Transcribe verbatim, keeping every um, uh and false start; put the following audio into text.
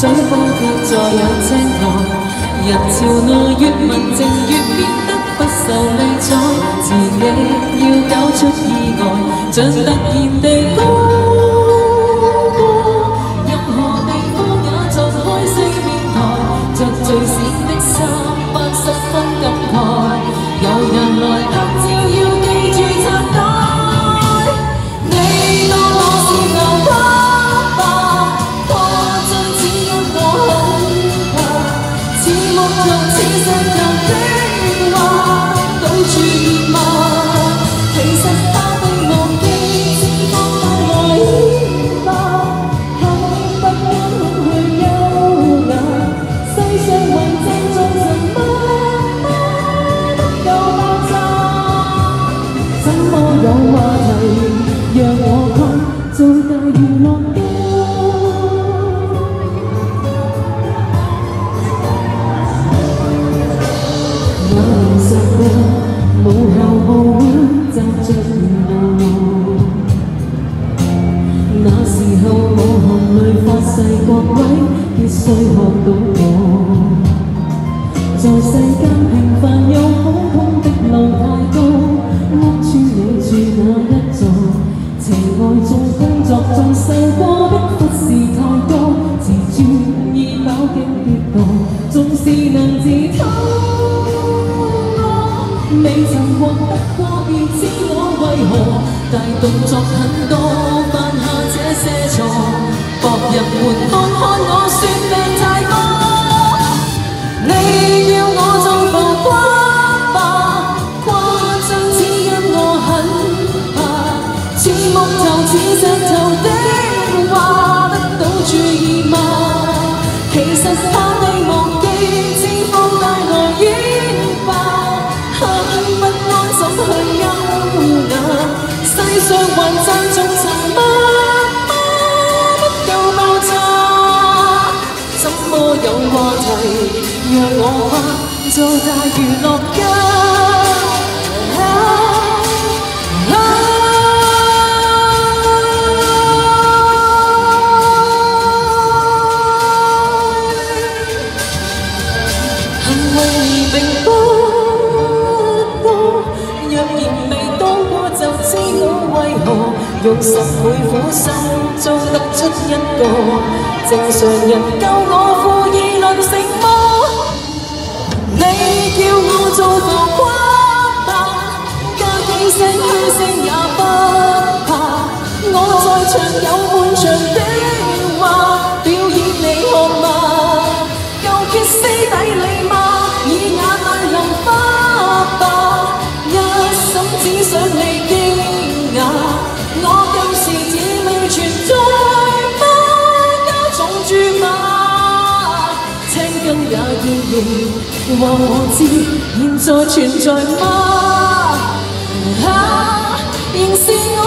嘴巴卻在有青苔。人潮內越文靜越變得不受理睬，自己要搞出意外，像突然地高歌。任何地方也作開四面台，着最閃的衫，不十分感慨。有人來拍照要記住拆帶，你當我是流花吧，誇張只因我很怕，似木頭似石頭的話，到處熱罵。其實他未忘記，只當帶來牽掛，幸不安去優雅，世上還正在什麼？有話題讓我看做大娛樂家，那年十個母校後會站着沿路，那時候我含淚發誓各位必須學到我，在世間平凡又普通的路太高。屋村你住那一座，情愛中工作中受過的忽視太多，自尊已飽經跌墮，縱是能自偷我，未曾獲得過便知我為何大動作很多，犯下這些錯，博人們看看我算命太多，你要我做浮誇。木頭似石頭的話，得到注意嗎？其實他未忘記，只放帶來演化，很不安怎去優雅，世上還讚頌什麼？不夠爆炸，怎麼有話題讓我跨做大娛樂家？並不多，若然未當過就知我為何用十倍苦心做得出一個正常人，夠我負議論成麼？你叫我做浮誇吧，加幾聲噓聲也不怕，我在場有滿場的話，表演你看嗎？夠歇斯底里嗎？以眼淚淋花吧，一心只想你驚訝，我舊時似未存在嗎？加重注碼，青筋也見形，話我知現在存在嗎？啊，仍是我。